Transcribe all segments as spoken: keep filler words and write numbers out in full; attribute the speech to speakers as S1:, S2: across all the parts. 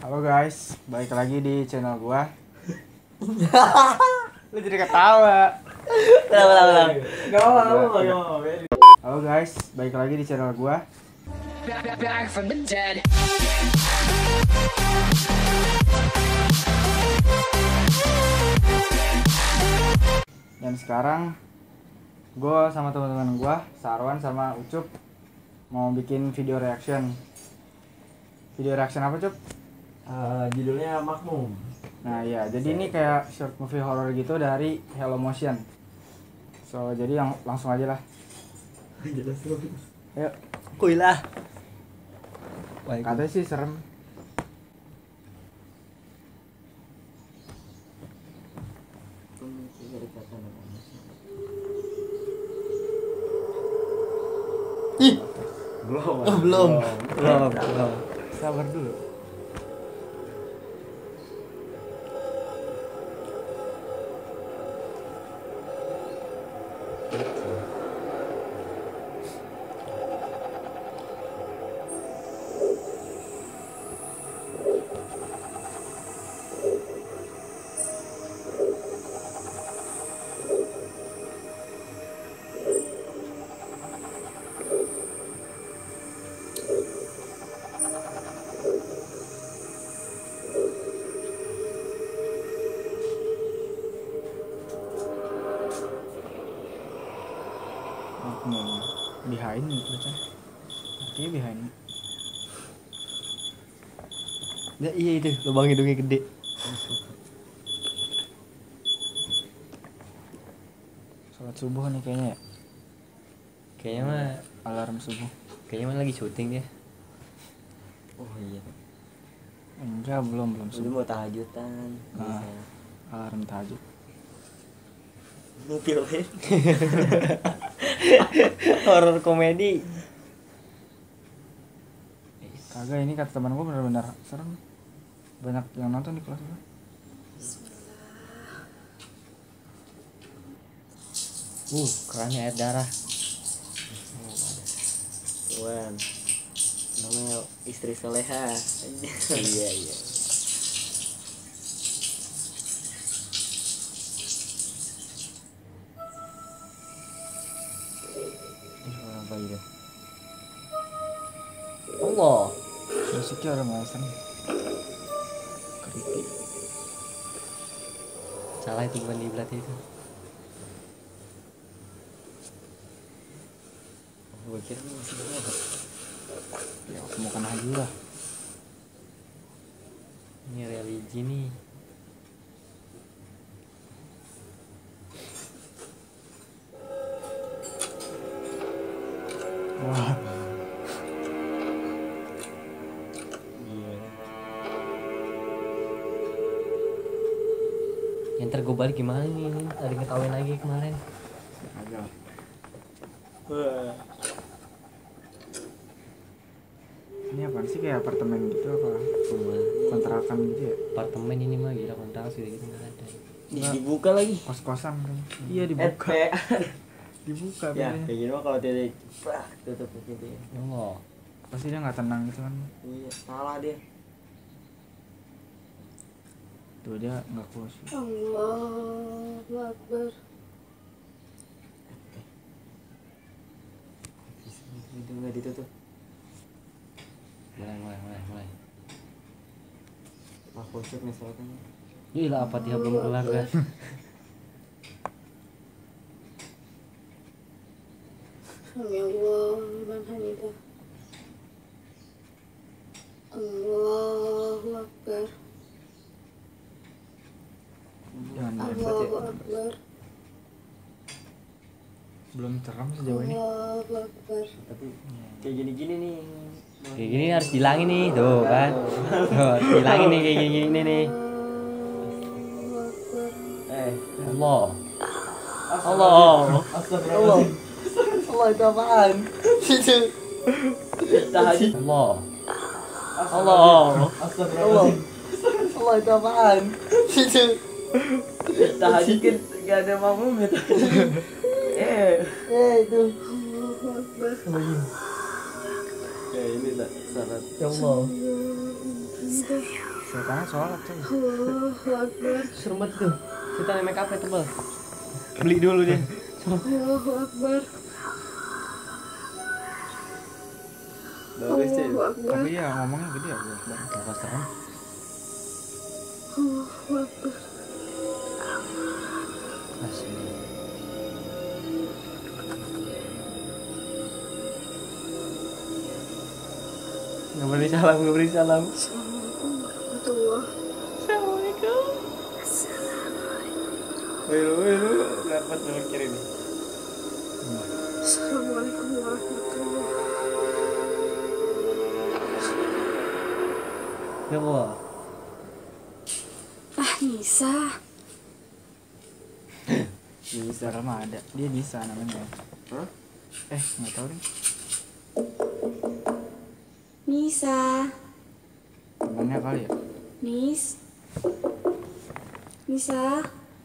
S1: Halo guys, balik lagi di channel gua. Lu jadi ketawa.
S2: Kenapa, kenapa,
S1: Gak apa-apa, gak apa-apa. Halo guys, balik lagi di channel gua.
S3: Back from the dead.
S1: Dan sekarang gua sama teman-teman gua, Sarwan sama Ucup, mau bikin video reaction. Video reaction apa, Cup?
S2: Uh, judulnya Makmum.
S1: Nah iya, jadi ini kayak short movie horror gitu dari Hello Motion. So jadi yang langsung aja lah.
S2: Jelas lu.
S1: Ayo.
S2: Kuy lah.
S1: Katanya sih serem.
S2: Ih,
S1: Belum.
S2: oh, belum. Belum, belum.
S1: Sabar dulu. Makmum behind baca artinya behind
S2: Ya, iya itu, lubang hidungnya gede.
S1: sholat subuh nih kayaknya ya,
S2: Kayaknya mah,
S1: alarm subuh.
S2: kayaknya mah lagi syuting dia. Oh iya.
S1: Enggak, belum belum
S2: Lu
S1: subuh.
S2: mau tahajudan.
S1: Nah, alarm tahajud.
S2: Ngupilin. Horor komedi.
S1: Kagak, ini kata teman gua benar-benar serem, banyak yang nonton di kelas gua.
S2: Uh, kerannya air darah. Wan, namanya istri soleha. Iya iya. Apa itu? Allah.
S1: Musiknya udah mulai serem. Creepy.
S2: Salah itu bukan di belat itu. Gue kira masih berapa?
S1: Ya aku mau kena dulu lah.
S2: Ini religi nih.
S1: Wah,
S2: Iya. Yang ntar gue balik gimana nih? Tadi ketawain lagi kemarin.
S1: agak. Ini apaan sih, kayak apartemen gitu apa
S2: Rumah.
S1: kontrakan gitu ya?
S2: Apartemen ini mah gila kontrak sih gitu nggak ada.
S1: Nggak.
S2: Dibuka lagi.
S1: Kos-kosan kan? Iya dibuka. Dibuka
S2: Ya,
S1: bedanya.
S2: kayak gini mah kalau tidak prak tutup gitu ya. Allah.
S1: Pasti dia nggak tenang gitu kan?
S2: Iya, salah dia.
S1: Tuh dia nggak kuat.
S4: Allahu Akbar.
S2: Itu nggak ditutup. Mulai, mulai, mulai, mulai. Aku cek nih soalnya. Gila apa dia belum kelar kan?
S4: Sami Allah liman hamidah. Allahu Akbar.
S1: Jangan hebat ya.
S4: Allahu Akbar.
S1: Belum terang sejauh ini.
S4: Allahu Akbar.
S2: Tapi kayak gini-gini nih. Kayak gini harus dihilangin nih, tuh kan. Tuh, dihilangin nih kayak gini nih.
S4: Allahu Akbar.
S2: Eh, Allah. Allah. Allah. Allah itu apaan? Itu. Tahajud. Allah. Allah. Allah. Allah itu apaan? Itu. Tahajud kan gak ada makmum ya. Eh, eh itu.
S4: Allahu Akbar.
S2: Ya ini tak syarat. Ya Allah.
S4: Allahu Akbar.
S1: Setannya sholat coy.
S4: Allahu Akbar.
S2: Serem banget tuh. Kita make up tebel. Beli dulu dia.
S4: Allahu Akbar.
S2: Bagus sih.
S4: Allahu Akbar.
S1: Tapi ya ngomongnya gede ya gue.
S2: Kenapa serem?
S4: Allahu Akbar.
S2: Asli. Nggak beri salam, nggak beri salam.
S4: Assalamualaikum warahmatullahi.
S2: Assalamualaikum. Wih, wih, lu dapat mikir ini.
S4: Assalamualaikum warahmatullahi.
S2: Ya Allah.
S4: Ah, Nisa.
S1: Bisa mah ada. Dia bisa namanya.
S2: Hah?
S1: Eh nggak tahu deh.
S4: Nisa.
S1: Temannya kali ya.
S4: Nis. Nisa.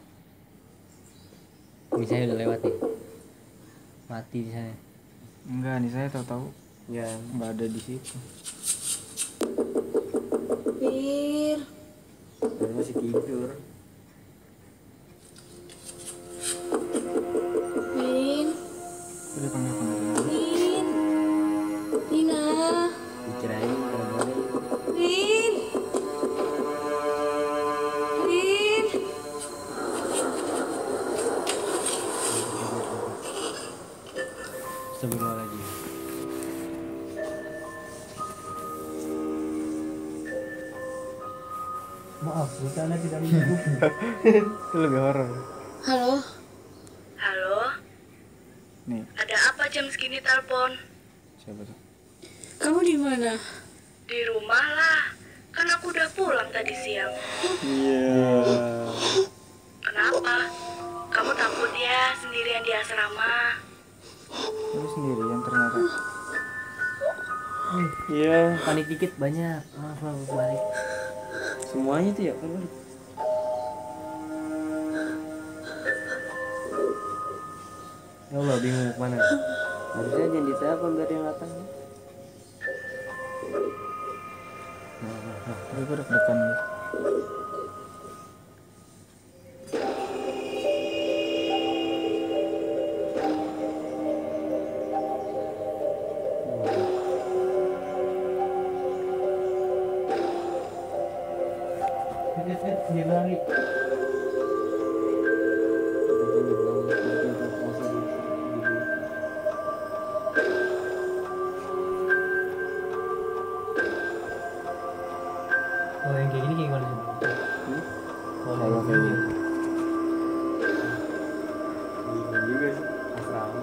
S2: Misalnya udah lewat nih. Mati di sana.
S1: Enggak nih saya tahu-tahu
S2: Ya.
S1: nggak ada di situ.
S4: Pir.
S2: Dia masih tidur.
S4: Min.
S1: Udah panggil panggil.
S4: Min. Nina.
S2: Dikirain orang-orang.
S4: Rin. Rin.
S2: Sebelum lagi. Maaf, bukannya tidak mendukung.
S1: Itu lebih horor.
S4: Halo.
S5: Halo,
S1: Nih
S5: ada apa jam segini telepon?
S1: siapa tuh?
S4: Kamu di mana?
S5: Di rumah lah, kan aku udah pulang tadi siang.
S1: Iya.
S5: Kenapa? Kamu takut ya sendirian di asrama?
S1: Lu sendirian ternyata.
S2: Iya, panik dikit banyak. Maaf lah balik. Semuanya tuh ya balik. Ya Allah, bingung mau kemana. Harusnya jangan ditelepon biar yang datang.
S1: Tapi gue deg-degan gitu.
S2: Dia lari. Kalau yang kayak gini kayak gimana sih? Kalau yang kayak gini. Bingung juga sih. Asrama.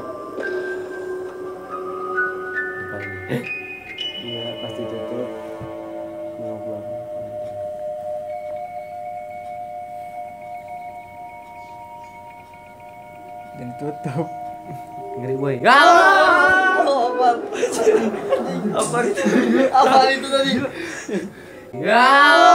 S2: Iya pasti tutup. Mau pulang.
S1: Dan tutup.
S2: Ngeri boy. Ah! Apa? Apa itu? Apa itu tadi? Ya.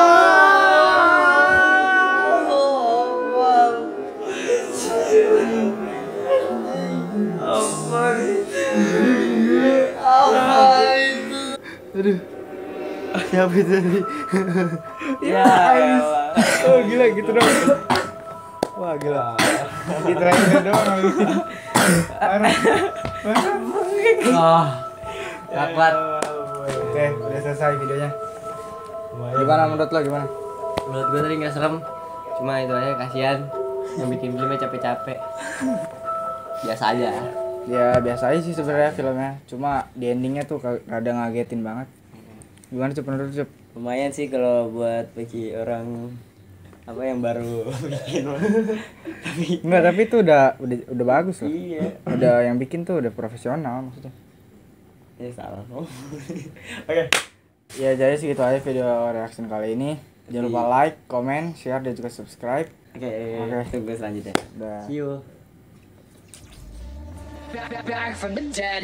S2: Apa itu? Apa itu?
S1: Aduh. Siapa itu tadi?
S2: Ya.
S1: Oh gila gitu dong. Wah gila. Gitu aja doang habisin. Parah.
S2: Oh. Dapat.
S1: Oke, udah selesai videonya. Gimana menurut lo gimana?
S2: Menurut gue tadi nggak serem. Cuma itu aja kasihan. Yang bikin filmnya capek-capek. Biasa aja.
S1: Ya biasa aja sih sebenarnya filmnya. Cuma di endingnya tuh kadang ngagetin banget. Gimana Cup menurut Cup?
S2: Lumayan sih kalau buat bagi orang apa yang baru bikin. Tapi
S1: Enggak, tapi itu udah udah udah bagus loh.
S2: iya.
S1: Udah yang bikin tuh udah profesional maksudnya.
S2: Ya salah. Oke.
S1: Ya jadi segitu aja video reaction kali ini. Jangan lupa like, comment, share dan juga subscribe.
S2: Oke.
S1: Oke.
S2: Tunggu selanjutnya.
S1: Dah.
S2: See you.
S3: Back, back, back from the dead.